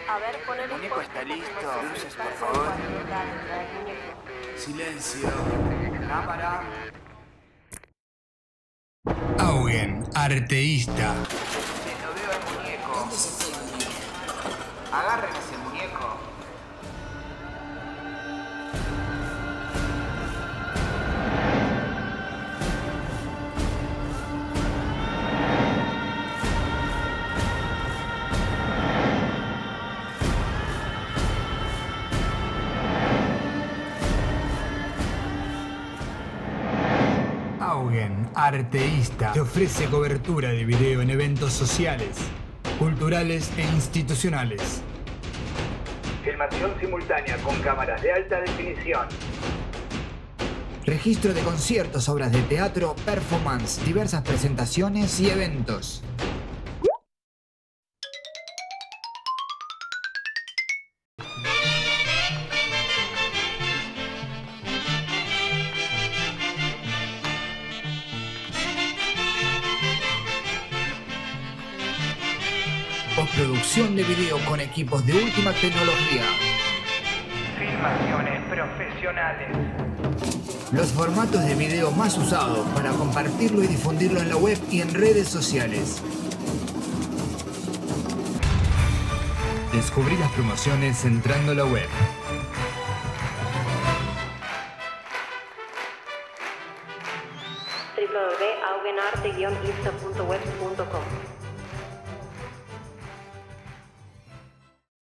A ver, pon el muñeco está listo. Luces, por favor. Silencio. Cámara. Augen, arteísta. Lo veo al muñeco. ¿Dónde se fue el muñeco? Agarren ese muñeco. Augen, arteísta, te ofrece cobertura de video en eventos sociales, culturales e institucionales. Filmación simultánea con cámaras de alta definición. Registro de conciertos, obras de teatro, performance, diversas presentaciones y eventos. Postproducción de video con equipos de última tecnología. Filmaciones profesionales. Los formatos de video más usados para compartirlo y difundirlo en la web y en redes sociales. Descubrí las promociones entrando a la web. www.augenarte-ista.web.com